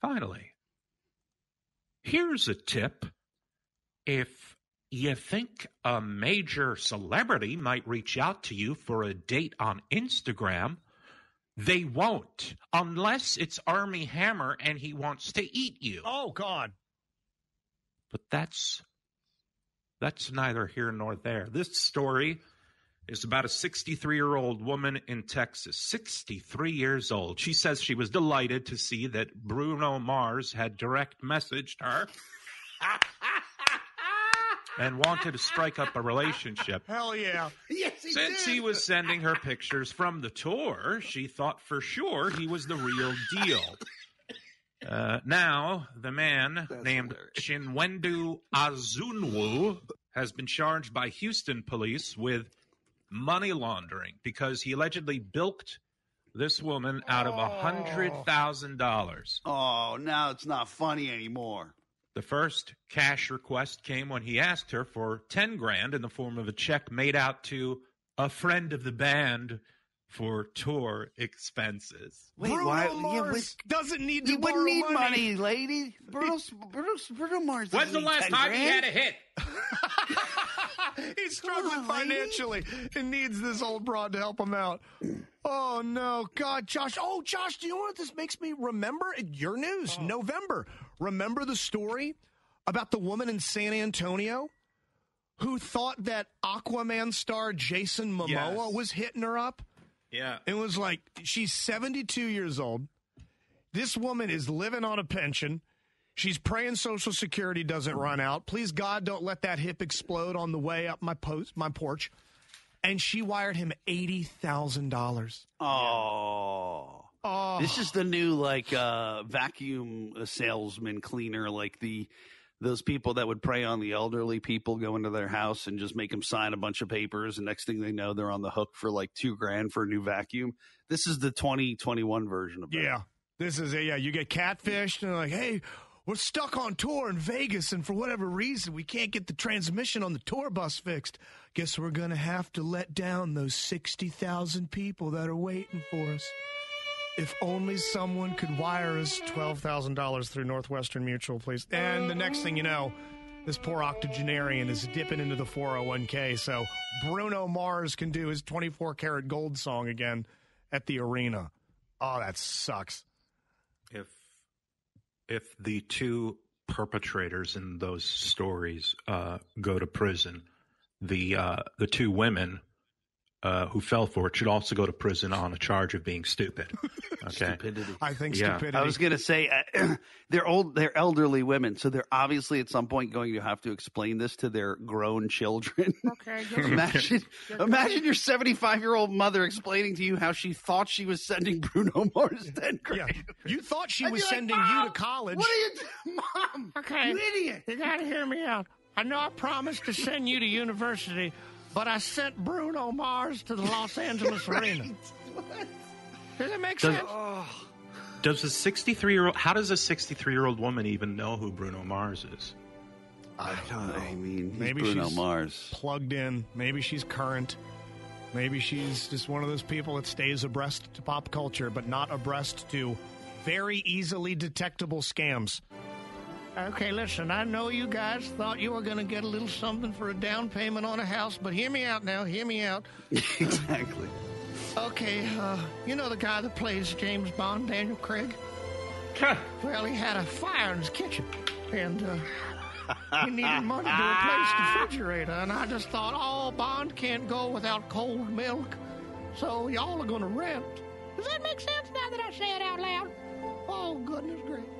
Finally, here's a tip. If you think a major celebrity might reach out to you for a date on Instagram, they won't, unless it's Armie Hammer and he wants to eat you. Oh, God. But that's neither here nor there. This story is about a 63-year-old woman in Texas, 63 years old. She says she was delighted to see that Bruno Mars had direct messaged her and wanted to strike up a relationship. Hell yeah. Yes, Since he was sending her pictures from the tour, she thought for sure he was the real deal. Now, the man named Chinwendu Azunwu has been charged by Houston police with money laundering because he allegedly bilked this woman out of $100,000. Oh, now it's not funny anymore. The first cash request came when he asked her for $10,000 in the form of a check made out to a friend of the band for tour expenses. Wait, Bruno Mars doesn't need to You borrow wouldn't need money, lady. Bruno Mars. When's the last time he had a hit? He's struggling financially and needs this old broad to help him out. Oh, no. God, Josh. Oh, Josh, do you know what this makes me remember? Your news, November. Remember the story about the woman in San Antonio who thought that Aquaman star Jason Momoa was hitting her up? Yeah. It was like, she's 72 years old. This woman is living on a pension. She's praying Social Security doesn't run out. Please, God, don't let that hip explode on the way up my porch. And she wired him $80,000. Oh. This is the new, vacuum salesman cleaner, those people that would prey on the elderly people, go into their house and just make them sign a bunch of papers. And next thing they know, they're on the hook for $2,000 for a new vacuum. This is the 2021 version of that. Yeah. This is you get catfished and they're like, hey, we're stuck on tour in Vegas, and for whatever reason, we can't get the transmission on the tour bus fixed. Guess we're going to have to let down those 60,000 people that are waiting for us. If only someone could wire us $12,000 through Northwestern Mutual, please. And the next thing you know, this poor octogenarian is dipping into the 401k, so Bruno Mars can do his 24-karat gold song again at the arena. Oh, that sucks. If the two perpetrators in those stories go to prison, the two women who fell for it should also go to prison on a charge of being stupid. Okay, stupidity. I think stupidity. I was going to say they're elderly women, so they're obviously at some point going to have to explain this to their grown children. Okay, imagine your 75-year-old mother explaining to you how she thought she was sending Bruno Mars $10,000. Yeah. You thought she was sending you to college. What are you doing, Mom? Okay, you idiot! You got to hear me out. I know I promised to send you to university, but I sent Bruno Mars to the Los Angeles Arena. Does it make sense? Does a 63-year-old? How does a 63-year-old woman even know who Bruno Mars is? I don't know. I mean, maybe Bruno she's Mars plugged in. Maybe she's current. Maybe she's just one of those people that stays abreast to pop culture, but not abreast to very easily detectable scams. Okay, listen, I know you guys thought you were going to get a little something for a down payment on a house, but hear me out now. Hear me out. Exactly. Okay, you know the guy that plays James Bond, Daniel Craig? Well, he had a fire in his kitchen, and he needed money to replace the refrigerator, and I just thought, Bond can't go without cold milk, so y'all are going to rent. Does that make sense now that I say it out loud? Oh, goodness gracious.